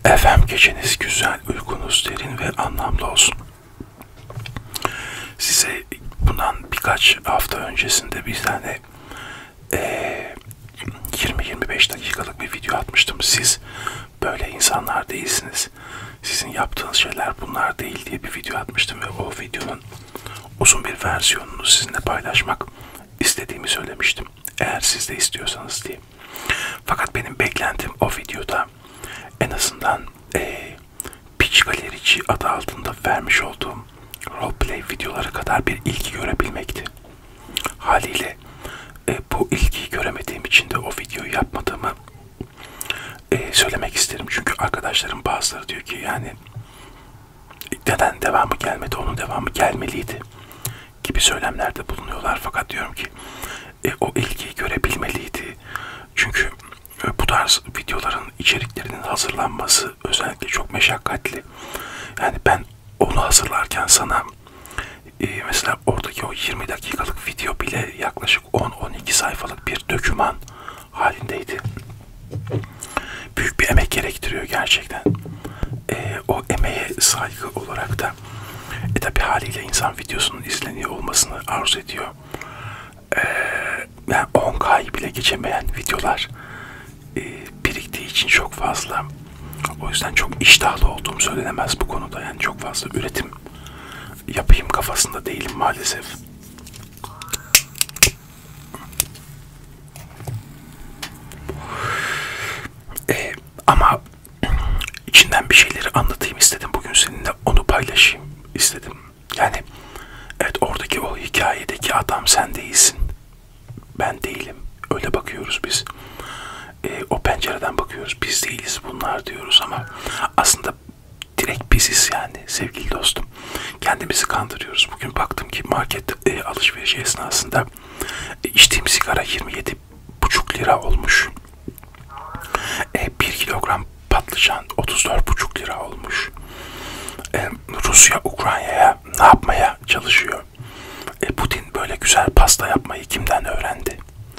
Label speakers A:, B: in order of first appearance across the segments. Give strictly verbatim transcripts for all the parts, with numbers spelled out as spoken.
A: Efendim geceniz güzel, uykunuz derin ve anlamlı olsun. Size bundan birkaç hafta öncesinde bir tane e, yirmi yirmi beş dakikalık bir video atmıştım. Siz böyle insanlar değilsiniz. Sizin yaptığınız şeyler bunlar değil diye bir video atmıştım ve o videonun uzun bir versiyonunu sizinle paylaşmak istediğimi söylemiştim. Eğer siz de istiyorsanız diye. Fakat benim beklentim o videoda en azından e, Pitch Galerici adı altında vermiş olduğum roleplay videoları kadar bir ilgi görebilmekti. Haliyle e, bu ilgiyi göremediğim için de o videoyu yapmadığımı e, söylemek isterim. Çünkü arkadaşlarım bazıları diyor ki yani neden devamı gelmedi, onun devamı gelmeliydi gibi söylemlerde bulunuyorlar. Fakat diyorum ki e, o ilgiyi görebilmeliydi. Çünkü e, bu tarz videoların içeriklerinin hazırlanması özellikle çok meşakkatli. Yani ben onu hazırlarken sana e, mesela oradaki o yirmi dakikalık video bile yaklaşık on on iki sayfalık bir doküman halindeydi. Büyük bir emek gerektiriyor gerçekten. E, o emeğe saygı olarak da e tabi haliyle insan videosunun izleniyor olmasını arzu ediyor. E, yani on K'yı bile geçemeyen videolar e, biriktiği için çok fazla. O yüzden çok iştahlı olduğum söylenemez bu konuda. Yani çok fazla üretim yapayım kafasında değilim maalesef. E, ama içinden bir şeyleri anlatayım istedim. Bugün seninle onu paylaşayım istedim. Yani evet, oradaki o hikayedeki adam sen değilsin. Ben değilim. Öyle bakıyoruz biz. E, o pencereden bakıyoruz. Biz değiliz bunlar diyoruz ama aslında direkt biziz yani sevgili dostum. Kendimizi kandırıyoruz. Bugün baktım ki market e, alışverişi esnasında e, içtiğim sigara yirmi yedi buçuk lira olmuş. E, bir kilogram patlıcan otuz dört buçuk lira olmuş. E, Rusya Ukrayna'ya ne yapmaya çalışıyor? E, Putin böyle güzel pasta yapmayı kimden öğrendi?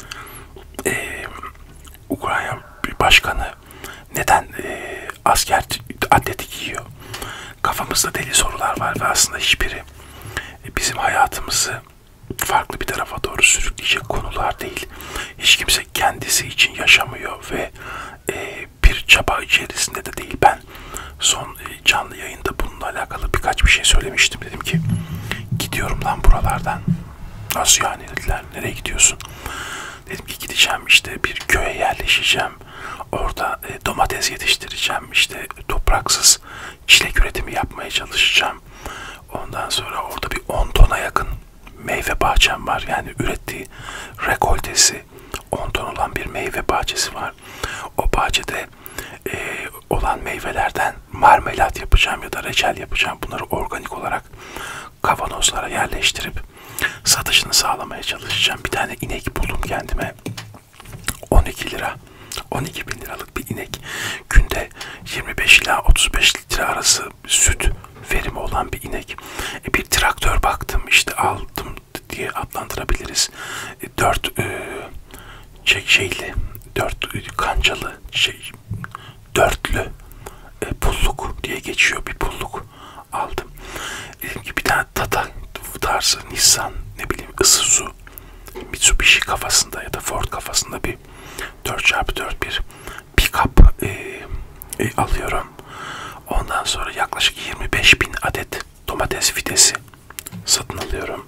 A: E, Ukrayna başkanı neden e, asker atletik giyiyor? Kafamızda deli sorular var ve aslında hiçbiri e, bizim hayatımızı farklı bir tarafa doğru sürükleyecek konular değil. Hiç kimse kendisi için yaşamıyor ve e, bir çaba içerisinde de değil. Ben son e, canlı yayında bununla alakalı birkaç bir şey söylemiştim. Dedim ki gidiyorum lan buralardan. Nasıl yani dediler. Nereye gidiyorsun? Dedim ki gideceğim işte bir köye yerleşeceğim. Orada e, domates yetiştireceğim. İşte topraksız çilek üretimi yapmaya çalışacağım. Ondan sonra orada bir on tona yakın meyve bahçem var. Yani ürettiği rekoltesi on ton olan bir meyve bahçesi var. O bahçede e, olan meyvelerden marmelat yapacağım ya da reçel yapacağım. Bunları organik olarak kavanozlara yerleştirip satışını sağlamaya çalışacağım. Bir tane inek buldum kendime. on iki lira. on iki bin liralık bir inek. Günde yirmi beş ila otuz beş litre arası süt verimi olan bir inek. E, bir traktör baktım işte aldım diye adlandırabiliriz. E, dört e, şey, şeyli, dört e, kancalı şey, dörtlü e, pulluk diye geçiyor bir pulluk aldım. Dedim ki bir tane Tata tarzı Nissan, ne bileyim Isuzu, Mitsubishi kafasında ya da Ford kafasında bir dört çarpı dört bir pick-up e, e, alıyorum. Ondan sonra yaklaşık yirmi beş bin adet domates fidesi satın alıyorum.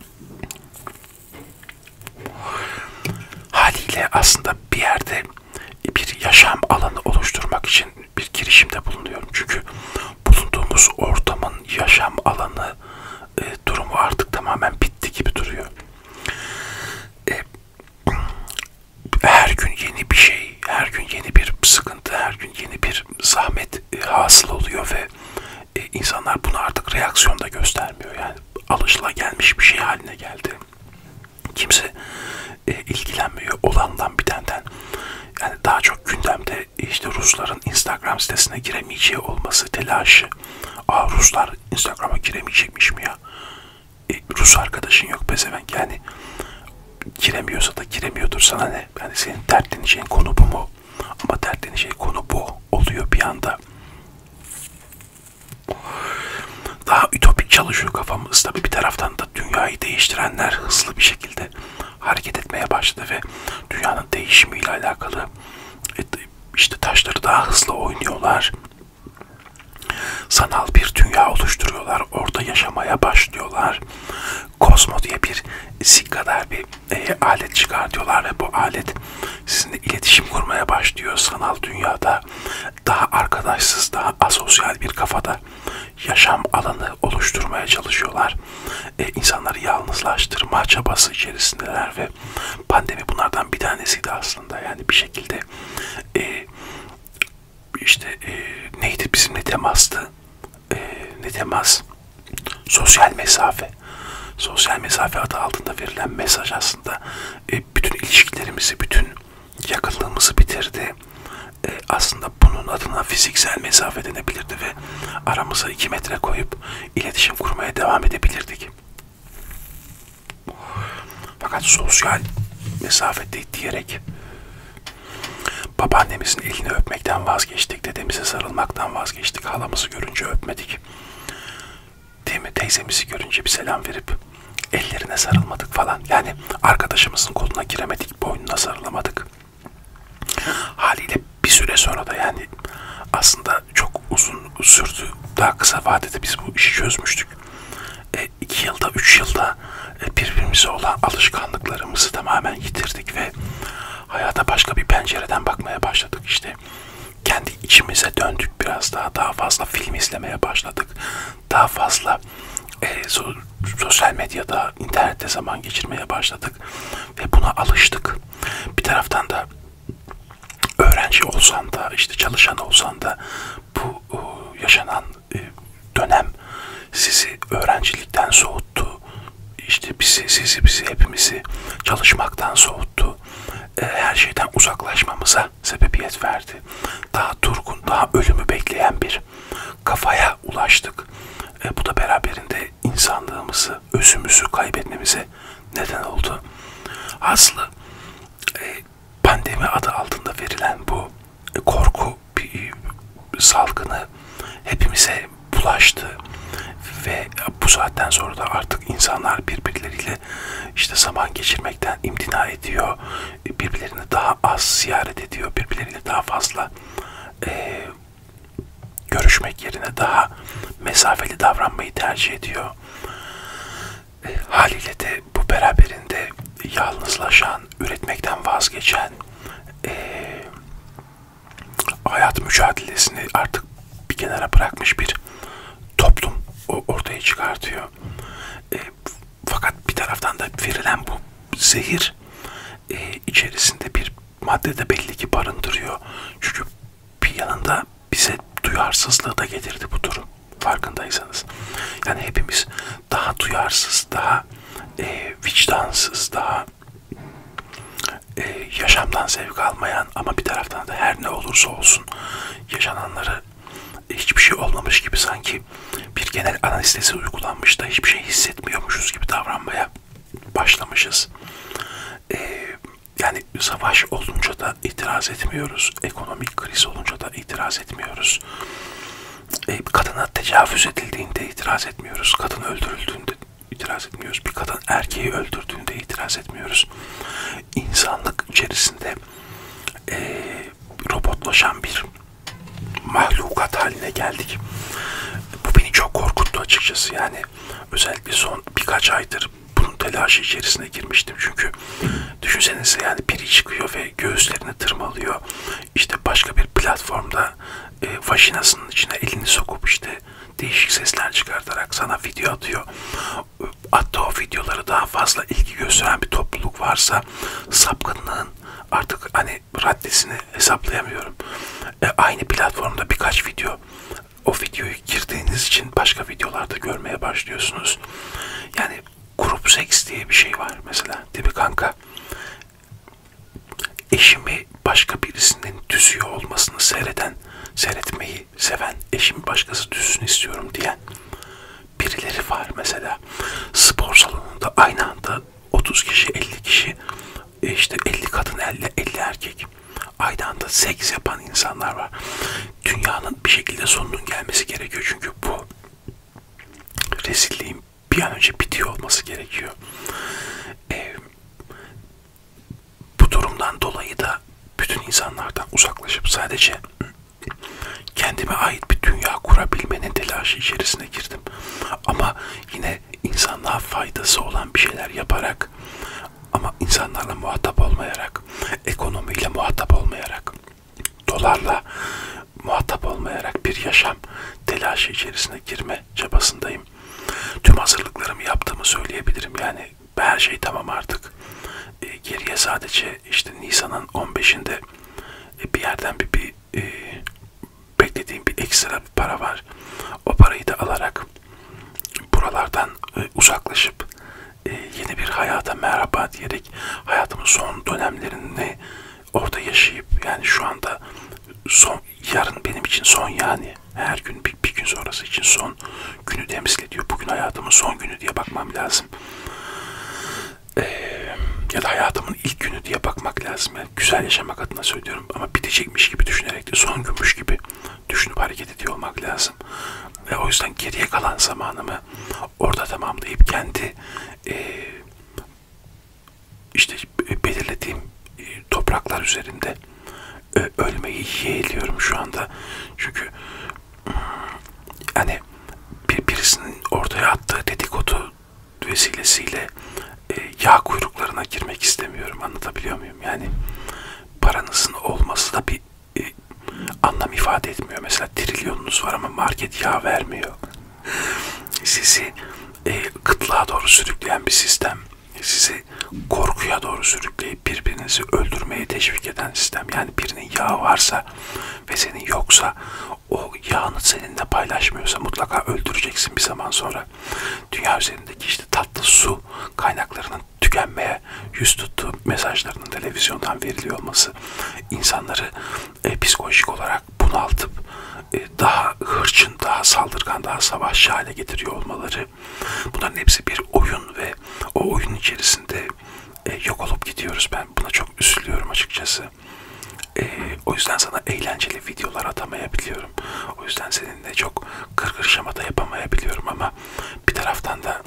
A: Haliyle aslında bir yerde bir yaşam alanı oluşturmak için bir girişimde bulunuyorum. Çünkü bulunduğumuz ortamın yaşam alanı e, durumu artık tamamen bitti gibi duruyor. E, her gün yeni bir şey, her gün yeni bir sıkıntı, her gün yeni bir zahmet e, hasıl oluyor ve e, insanlar bunu artık reaksiyonda göstermiyor. Yani alışılagelmiş bir şey haline geldi. Kimse e, ilgilenmiyor olandan bitenden. Yani daha çok gündemde işte Rusların Instagram sitesine giremeyeceği olması telaşı. Aa, Ruslar Instagram'a giremeyecekmiş mi ya? E, Rus arkadaşın yok pezevenk, yani giremiyorsa da giremiyordur, sana ne? Yani senin dertleneceğin konu bu mu? Ama dertleneceğin konu bu oluyor bir anda. çalışıyor kafamız. Tabii bir taraftan da dünyayı değiştirenler hızlı bir şekilde hareket etmeye başladı ve dünyanın değişimiyle alakalı işte taşları daha hızlı oynuyorlar. Sanal bir dünya oluşturuyorlar. Orada yaşamaya başlıyorlar. Kozmo diye bir sik kadar bir e, alet çıkartıyorlar ve bu alet sizinle iletişim kurmaya başlıyor. Sanal dünyada daha arkadaşsız, daha asosyal bir kafada yaşam alanı oluşturmaya çalışıyorlar. E, insanları yalnızlaştırma çabası içerisindeler ve pandemi bunlardan bir tanesiydi aslında. Yani bir şekilde e, işte e, neydi bizimle temastı? E, ne temas? Sosyal mesafe. Sosyal mesafe adı altında verilen mesaj aslında e, bütün ilişkilerimizi, bütün yakınlığımızı bitirdi. E, aslında bunun adına fiziksel mesafe denebilirdi ve aramıza iki metre koyup iletişim kurmaya devam edebilirdik. Fakat sosyal mesafe diyerek babaannemizin elini öpmekten vazgeçtik, dedemize sarılmaktan vazgeçtik, halamızı görünce öpmedik. Değil mi? Teyzemizi görünce bir selam verip ellerine sarılmadık falan. Yani arkadaşımızın koluna giremedik, boynuna sarılamadık. Haliyle bir süre sonra da yani aslında çok uzun sürdü. Daha kısa vadede biz bu işi çözmüştük. E, iki yılda, üç yılda e, birbirimize olan alışkanlıklarımızı tamamen yitirdik ve hayata başka bir pencereden bakmaya başladık işte. Kendi içimize döndük biraz daha, daha fazla film izlemeye başladık. Daha fazla e, so, sosyal medyada, internette zaman geçirmeye başladık ve buna alıştık. Bir taraftan da öğrenci olsan da, işte çalışan olsan da bu o, yaşanan e, dönem sizi öğrencilikten soğuttu. İşte bizi, sizi, bizi, hepimizi çalışmaktan soğuttu. E, her şeyden uzaklaşmamıza sebebiyet verdi. Daha durgun, daha ölümü bekleyen bir kafaya ulaştık. E, bu da beraberinde insanlığımızı, özümüzü kaybetmemize neden oldu. Aslı e, pandemi adı altında verilen bu e, korku bir, salgını hepimize bulaştı ve bu saatten sonra da artık insanlar birbirleriyle işte zaman geçirmekten imtina ediyor, birbirlerini daha az ziyaret ediyor, birbirleriyle daha fazla e, görüşmek yerine daha mesafeli davranmayı tercih ediyor. E, haliyle de bu beraberinde yalnızlaşan, üretmekten vazgeçen, e, hayat mücadelesini artık bir kenara bırakmış bir toplum ortaya çıkartıyor. E, fakat bir taraftan da verilen bu zehir e, içerisinde bir madde de belli ki barındırıyor. Çünkü bir yanında bize duyarsızlığı da getirdi bu durum. Farkındaysanız. Yani hepimiz daha duyarsız, daha e, vicdansız, daha e, yaşamdan zevk almayan ama bir taraftan da her ne olursa olsun yaşananları hiçbir şey olmamış gibi sanki bir genel anestezi uygulanmış da hiçbir şey hissetmiyormuşuz gibi davranmaya başlamışız. Ee, yani savaş olunca da itiraz etmiyoruz. Ekonomik kriz olunca da itiraz etmiyoruz. Ee, kadına tecavüz edildiğinde itiraz etmiyoruz. Kadın öldürüldüğünde itiraz etmiyoruz. Bir kadın erkeği öldürdüğünde itiraz etmiyoruz. İnsanlık içerisinde e, robotlaşan bir mahlukat haline geldik. Bu beni çok korkuttu açıkçası. Yani özellikle son birkaç aydır bunun telaşı içerisine girmiştim. Çünkü düşünsenize yani biri çıkıyor ve göğüslerini tırmalıyor. İşte başka bir platformda e, vajinasının içine elini sokup işte değişik sesler çıkartarak sana video atıyor. Hatta o videoları daha fazla ilgi gösteren bir topluluk varsa sapkınlığın artık hani raddesini hesaplayamıyorum. E, aynı platformda birkaç video, o videoyu girdiğiniz için başka videolarda görmeye başlıyorsunuz. Yani grup seks diye bir şey var mesela. Değil mi kanka? Eşimi başka birisinin düzüyor olmasını seyreden, seyretmeyi seven, eşimi başkası düzsün istiyorum diyen birileri var mesela. Spor salonunda aynı anda otuz kişi, elli kişi, işte elli kadın, elli, elli erkek aynı anda seks yapan insanlar var. Dünyanın bir şekilde sonunun gelmesi gerekiyor çünkü bu rezil bir an önce bitiyor olması gerekiyor. E, bu durumdan dolayı da bütün insanlardan uzaklaşıp sadece kendime ait bir dünya kurabilmenin telaşı içerisine girdim. Ama yine insanlığa faydası olan bir şeyler yaparak, ama insanlarla muhatap olmayarak, ekonomiyle muhatap olmayarak, dolarla muhatap olmayarak bir yaşam telaşı içerisine girme çabasındayım. Tüm hazırlıklarımı yaptığımı söyleyebilirim. Yani her şey tamam artık. E, geriye sadece işte Nisan'ın on beşinde e, bir yerden bir, bir e, beklediğim bir ekstra bir para var. O parayı da alarak buralardan e, uzaklaşıp e, yeni bir hayata merhaba diyerek hayatımın son dönemlerini orada yaşayıp, yani şu anda son, yarın benim için son, yani her gün bir, bir gün sonrası için son günü temsil ediyor. Bugün hayatımın son günü diye bakmam lazım. Ee, ya da hayatımın ilk günü diye bakmak lazım. Yani güzel yaşamak adına söylüyorum ama bitecekmiş gibi düşünerek de son günmüş gibi düşünüp hareket ediyor olmak lazım. Ve o yüzden geriye kalan zamanımı orada tamamlayıp kendi e, işte belirlediğim e, topraklar üzerinde e, ölmeyi yeğliyorum şu anda. Çünkü hani bir, birisinin ortaya attığı dedikodu vesilesiyle e, yağ kuyruklarına girmek istemiyorum. Anlatabiliyor muyum? Yani paranızın olması da bir e, anlam ifade etmiyor. Mesela trilyonunuz var ama market yağ vermiyor. Sizi e, kıtlığa doğru sürükleyen bir sistem. Sizi korkuya doğru sürükleyip birbirinizi öldürmeye teşvik eden sistem. Yani birinin yağı varsa ve senin yoksa, o yağını seninle paylaşmıyorsa mutlaka öldüreceksin bir zaman sonra. Dünya üzerindeki işte tatlı su kaynaklarının tükenmeye yüz tuttuğu mesajlarının televizyondan veriliyor olması insanları e, psikolojik olarak bunaltıp e, daha hırçın, daha saldırgan, daha savaşçı hale getiriyor olmaları, bunların hepsi bir oyun ve o oyun içerisinde e, yok olup gidiyoruz. Ben buna çok üzülüyorum açıkçası. E, o yüzden sana eğlenceli videolar atamayabiliyorum. O yüzden seninle çok gırgır şamata yapamayabiliyorum ama bir taraftan da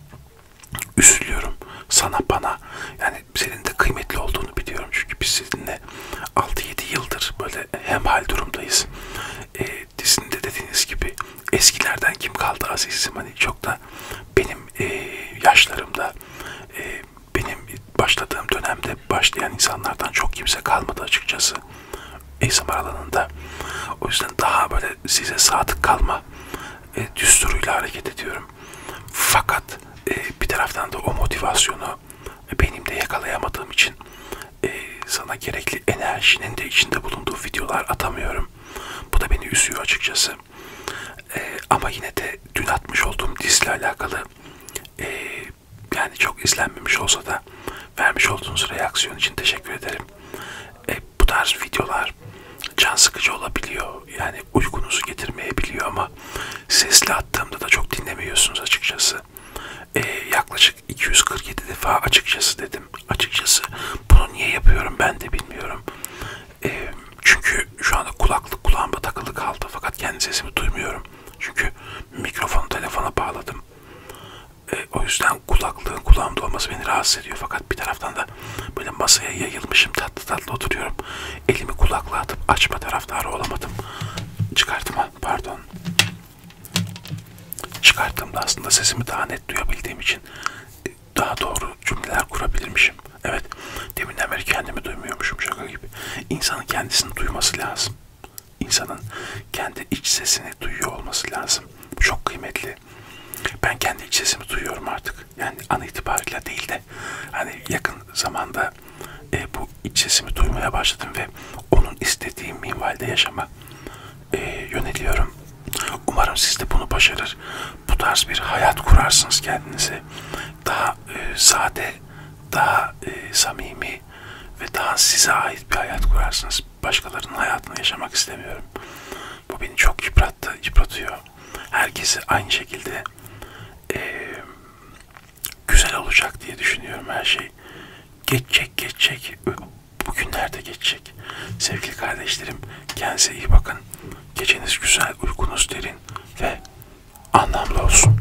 A: üzülüyorum sana, bana. Yani senin de kıymetli olduğunu biliyorum. Çünkü biz seninle altı yedi yıldır böyle hemhal durumdayız. E, dizinde dediğiniz gibi eskilerden kim kaldı azizim? Hani çok da benim e, yaşlarımda e, benim başladığım dönemde başlayan insanlardan çok kimse kalmadı açıkçası A S M R alanında. O yüzden daha böyle size sadık kalma e, düsturuyla hareket ediyorum. Fakat e, bir taraftan da o motivasyonu e, benim de yakalayamadığım için e, sana gerekli enerjinin de içinde bulunduğu videolar atamıyorum. Bu da beni üzüyor açıkçası. E, ama yine de dün atmış olduğum dizle alakalı e, yani çok izlenmemiş olsa da vermiş olduğunuz reaksiyon için teşekkür ederim. E, bu tarz videolar can sıkıcı olabiliyor. Yani uykunuzu getirmeyebiliyor ama sesli attığımda da çok dinlemiyorsunuz açıkçası. E, yaklaşık iki yüz kırk yedi defa açıkçası dedim. Açıkçası bunu niye yapıyorum ben de bilmiyorum. E, çünkü şu anda kulaklık kulağıma takılı kaldı fakat kendi sesimi duymuyorum. Çünkü mikrofonu telefona bağladım. E, o yüzden kulaklığın kulağımda olması beni rahatsız ediyor. Fakat bir taraftan da böyle masaya yayılmışım, tatlı tatlı oturuyorum. Elimi kulaklığa atıp açma taraftarı olamadım. Çıkartma, pardon. Çıkarttığımda aslında sesimi daha net duyabildiğim için daha doğru cümleler kurabilirmişim. Evet, deminden beri kendimi duymuyormuşum, şaka gibi. İnsanın kendisini duyması lazım. İnsanın kendi iç sesini duyuyor olması lazım. Bu çok kıymetli. Ben kendi iç sesimi duyuyorum artık. Yani an itibariyle değil de hani yakın zamanda e, bu iç sesimi duymaya başladım ve onun istediğim minvalde yaşama e, yöneliyorum. Umarım siz de bunu başarır. Bu tarz bir hayat kurarsınız kendinize. Daha e, sade, daha e, samimi ve daha size ait bir hayat kurarsınız. Başkalarının hayatını yaşamak istemiyorum. Bu beni çok yıprattı, yıpratıyor. Herkesi aynı şekilde e, güzel olacak diye düşünüyorum her şey. Geçecek, geçecek. Bugünlerde geçecek. Sevgili kardeşlerim, kendinize iyi bakın. Geceniz güzel, uykunuz derin ve anlamlı olsun.